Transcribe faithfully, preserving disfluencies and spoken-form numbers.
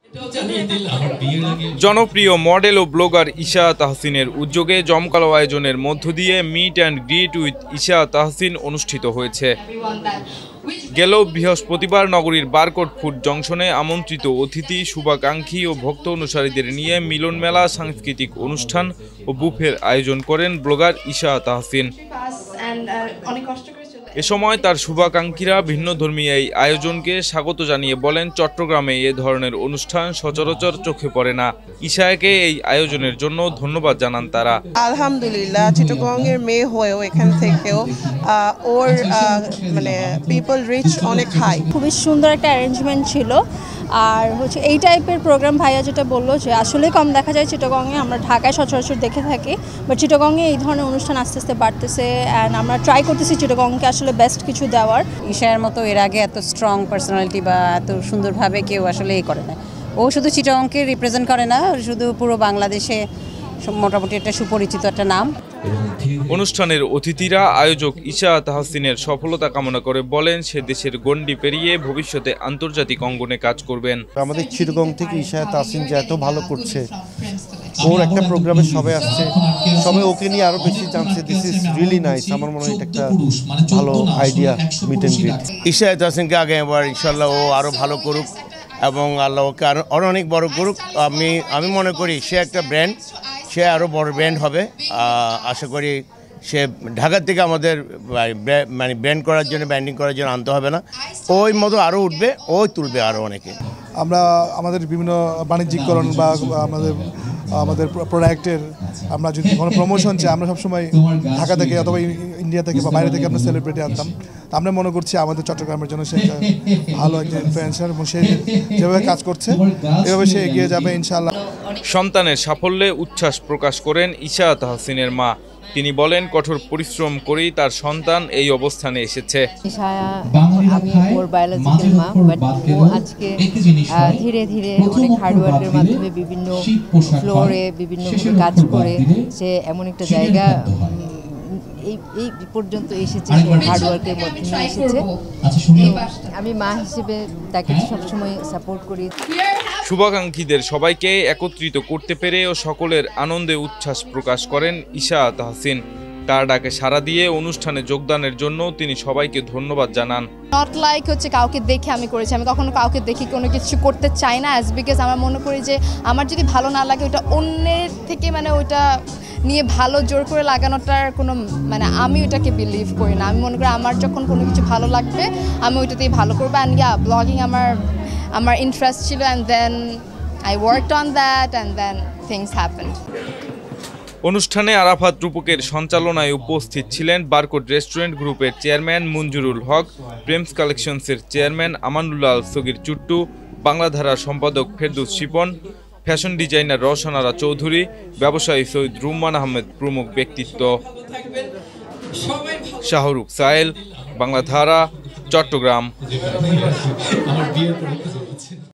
জনপ্রিয় মডেল ও ব্লগার ইশা তাহসিনের উদ্যোগে জমকালো আয়োজনের মধ্য দিয়ে meet and greet with Isha Tahsin অনুষ্ঠিত হয়েছে। গেল বৃহস্পতিবার নগরীর বারকোট ফুড জংশনে আমন্ত্রিত অতিথি, শুভাকাঙ্ক্ষী ও ভক্ত অনুসারীদের নিয়ে মিলন মেলা, সাংস্কৃতিক অনুষ্ঠান ও বুফের আয়োজন করেন ব্লগার ইশা তাহসিন। এ সময় তার শুভাকাঙ্ক্ষীরা ভিন্নধর্মী এই আয়োজনকে স্বাগত জানিয়ে বলেন, চট্টগ্রামে এ ধরনের অনুষ্ঠান সচরাচর চোখে পড়ে না। ইশাকে এই আয়োজনের জন্য ধন্যবাদ জানান তারা। আলহামদুলিল্লাহ, চিটাগংয়ের মেয়ে হয়েও এখান থেকেও ওর মানে পিপল রিচ অনেক হাই। খুবই সুন্দর একটা অ্যারেঞ্জমেন্ট ছিল। আর হচ্ছে এই টাইপের প্রোগ্রাম ভাইয়া যেটা বললো যে আসলে কম দেখা যায় চিটাগংয়ে, আমরা ঢাকায় সচরাচর দেখে থাকি, বাট চিটাগংয়ে এই ধরনের অনুষ্ঠান আস্তে আস্তে বাড়তেছে অ্যান্ড আমরা ট্রাই করতেছি চিটাগংকে আসলে বেস্ট কিছু দেওয়ার। ঈশার মতো এর আগে এত স্ট্রং পার্সোনালিটি বা এত সুন্দরভাবে কেউ আসলে এই করে না। ও শুধু চিটাগংকে রিপ্রেজেন্ট করে না, শুধু পুরো বাংলাদেশে মোটামুটি একটা সুপরিচিত একটা নাম। অনুষ্ঠানের অতিথিরা আয়োজক ইশা তাহসিনের সফলতা কামনা করে বলেন, সে দেশের গণ্ডি পেরিয়ে ভবিষ্যতে আন্তর্জাতিক অঙ্গনে কাজ করবেন। আমাদের চিটাগং থেকে ইশা তাহসিন যে এত ভালো করছে, ওর একটা প্রোগ্রামে সবাই আসছে, সবাই ওকে নিয়ে আরো বেশি জানছে। This is really nice. আমার মনে হয় এটা একটা ভালো idea, meet and greet. Isha তাহসিনকে আগে এবার ইনশাআল্লাহ ও আরো ভালো করুক এবং আল্লাহ ওকে আরো অনেক বড় করুক। আমি আমি মনে করি সে একটা ব্র্যান্ড, সে আরও বড় ব্র্যান্ড হবে। আশা করি সে ঢাকার থেকে আমাদের মানে ব্র্যান্ড করার জন্য, ব্র্যান্ডিং করার জন্য আনতে হবে না। ওই মতো আরও উঠবে, ওই তুলবে আরও অনেকে। আমরা আমাদের বিভিন্ন বাণিজ্যিকরণ বা আমাদের আমাদের প্রোডাক্টের আমরা যদি কোনো প্রমোশন চাই, আমরা সবসময় ঢাকা থেকে অথবা ইন্ডিয়া থেকে বা বাইরে থেকে আমরা সেলিব্রিটি আনতাম। আমরা মনে করছি আমাদের চট্টগ্রামের জন্য সে ভালো একজন ইনফ্লুয়েন্সার এবং সে যেভাবে কাজ করছে এভাবে সে এগিয়ে যাবে ইনশাআল্লাহ। সন্তানের সাফল্যে উচ্ছ্বাস প্রকাশ করেন ইশা তাহসিনের মা। তিনি বলেন, কঠোর পরিশ্রম করেই তার সন্তান এই অবস্থানে এসেছে। আমি ওর বায়োলজিক্যাল মা, বাট ও আজকে ধীরে ধীরে অনেক হার্ডওয়ার্কের মাধ্যমে বিভিন্ন ফ্লোরে বিভিন্ন কাজ করে সে এমন একটা জায়গা এই এই পর্যন্ত এসেছে, হার্ডওয়ার্কের মধ্যে এসেছে। আমি মা হিসেবে তাকে সবসময় সাপোর্ট করি। শুভাকাঙ্ক্ষীদের সবাইকে একত্রিত করতে পেরে ও সকলের আনন্দে উচ্ছ্বাস প্রকাশ করেন ইশা তাহসিন। তার ডাকে সাড়া দিয়ে অনুষ্ঠানে যোগদানের জন্য তিনি সবাইকে ধন্যবাদ জানান। নট লাইক হচ্ছে কাউকে দেখে আমি করেছি, আমি কখনো কাউকে দেখে কোনো কিছু করতে চাই না, অ্যাজ বিকজ আমার মনে করি যে আমার যদি ভালো না লাগে ওইটা অন্যের থেকে মানে ওইটা নিয়ে ভালো জোর করে লাগানোটার কোনো মানে আমি ওইটাকে বিলিভ করি না। আমি মনে করি আমার যখন কোনো কিছু ভালো লাগবে আমি ওইটাতেই ভালো করবো। অ্যান্ড ইয়া, ব্লগিং আমার আমার ইন্টারেস্ট ছিল, and then I worked on that and then things happened. অনুষ্ঠানে আরাফাত রূপকের সঞ্চালনায় উপস্থিত ছিলেন বারকোট রেস্টুরেন্ট গ্রুপের চেয়ারম্যান মঞ্জুরুল হক, প্রেমস কালেকশনসের চেয়ারম্যান আমানুল্লাহ সগির চুট্টু, বাংলাধারার সম্পাদক ফেরদৌস শিপন, ফ্যাশন ডিজাইনার রওশন আরা চৌধুরী, ব্যবসায়ী সৈয়দ রুম্মান আহমেদ প্রমুখ ব্যক্তিত্ব। শাহরুখ সাহেল, বাংলাধারা, চট্টগ্রাম।